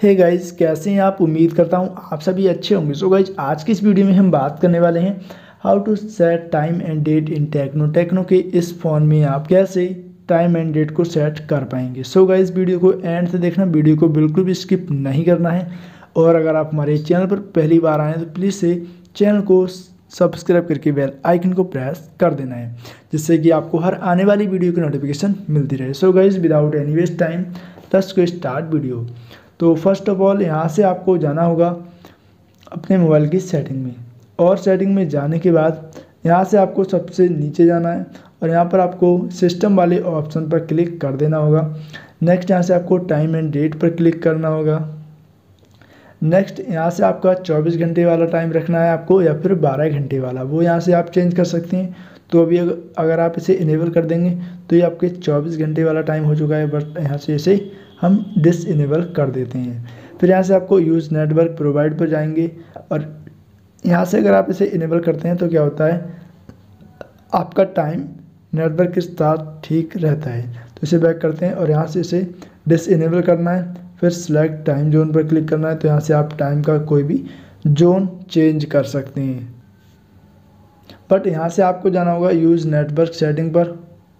Hey guys, कैसे हैं आप। उम्मीद करता हूँ आप सभी अच्छे होंगे। सो गाइस, आज की इस वीडियो में हम बात करने वाले हैं how to set time and date in Tecno के इस फ़ोन में आप कैसे टाइम एंड डेट को सेट कर पाएंगे। सो गाइस, वीडियो को एंड से देखना, वीडियो को बिल्कुल भी स्किप नहीं करना है। और अगर आप हमारे चैनल पर पहली बार आए तो प्लीज़ से चैनल को सब्सक्राइब करके बेल आइकन को प्रेस कर देना है, जिससे कि आपको हर आने वाली वीडियो की नोटिफिकेशन मिलती रहे। So guys, without any waste time let's go start video. तो फर्स्ट ऑफ ऑल यहाँ से आपको जाना होगा अपने मोबाइल की सेटिंग में, और सेटिंग में जाने के बाद यहाँ से आपको सबसे नीचे जाना है और यहाँ पर आपको सिस्टम वाले ऑप्शन पर क्लिक कर देना होगा। नेक्स्ट यहाँ से आपको टाइम एंड डेट पर क्लिक करना होगा। नेक्स्ट यहाँ से आपका 24 घंटे वाला टाइम रखना है आपको या फिर 12 घंटे वाला, वो यहाँ से आप चेंज कर सकते हैं। तो अभी अगर आप इसे इनेबल कर देंगे तो ये आपके 24 घंटे वाला टाइम हो चुका है, बट यहाँ से इसे हम डिसइनेबल कर देते हैं। फिर यहाँ से आपको यूज़ नेटवर्क प्रोवाइड पर जाएंगे और यहाँ से अगर आप इसे इनेबल करते हैं तो क्या होता है, आपका टाइम नेटवर्क के साथ ठीक रहता है। तो इसे बैक करते हैं और यहाँ से इसे डिसइनेबल करना है। फिर सिलेक्ट टाइम जोन पर क्लिक करना है, तो यहाँ से आप टाइम का कोई भी जोन चेंज कर सकते हैं। बट यहाँ से आपको जाना होगा यूज़ नेटवर्क सेटिंग पर।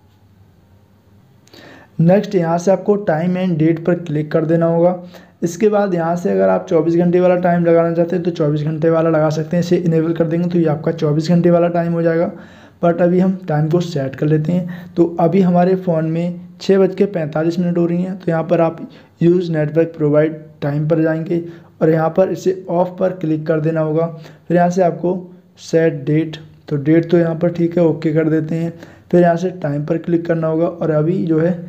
नेक्स्ट यहाँ से आपको टाइम एंड डेट पर क्लिक कर देना होगा। इसके बाद यहाँ से अगर आप 24 घंटे वाला टाइम लगाना चाहते हैं तो 24 घंटे वाला लगा सकते हैं। इसे इनेबल कर देंगे तो ये आपका 24 घंटे वाला टाइम हो जाएगा। बट अभी हम टाइम को सेट कर लेते हैं। तो अभी हमारे फ़ोन में 6:45 हो रही हैं। तो यहाँ पर आप यूज़ नेटवर्क प्रोवाइड टाइम पर जाएंगे और यहाँ पर इसे ऑफ पर क्लिक कर देना होगा। फिर यहाँ से आपको सेट डेट, तो डेट तो यहाँ पर ठीक है, ओके कर देते हैं। फिर यहाँ से टाइम पर क्लिक करना होगा और अभी जो है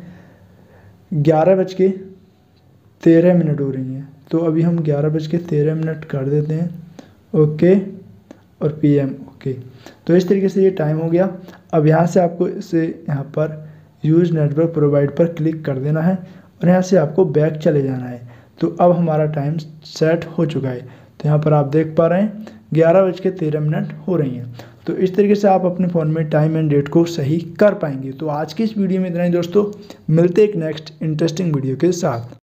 11:13 हो रही हैं। तो अभी हम 11:13 कर देते हैं, ओके, और PM ओके। तो इस तरीके से ये टाइम हो गया। अब यहाँ से आपको इसे यहाँ पर यूज़ नेटवर्क प्रोवाइड पर क्लिक कर देना है और यहाँ से आपको बैक चले जाना है। तो अब हमारा टाइम सेट हो चुका है। तो यहाँ पर आप देख पा रहे हैं 11:13 हो रही हैं। तो इस तरीके से आप अपने फ़ोन में टाइम एंड डेट को सही कर पाएंगे। तो आज की इस वीडियो में इतना ही दोस्तों, मिलते एक नेक्स्ट इंटरेस्टिंग वीडियो के साथ।